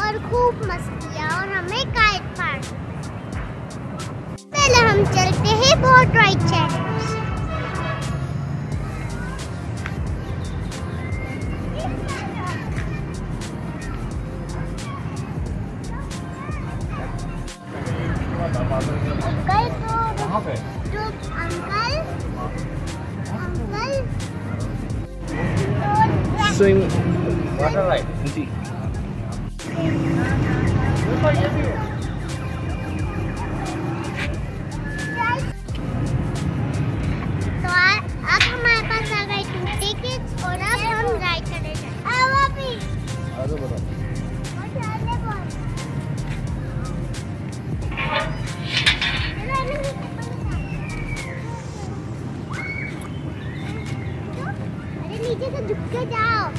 और खूब मस्तियाँ और हमें काइट पार्क। पहले हम चलते हैं बोट राइड चैलेंज। अंकल कहाँ पे? तो अंकल स्विंग वाटर राइड जी। तो अब हमारे पास आ गए 2 टिकट्स और अब हम राइड करेंगे। आगे बढ़ो। अरे नीचे से झुक के जाओ।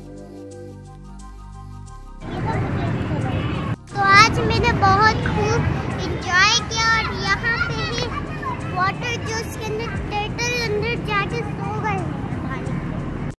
तो आज मैंने बहुत खूब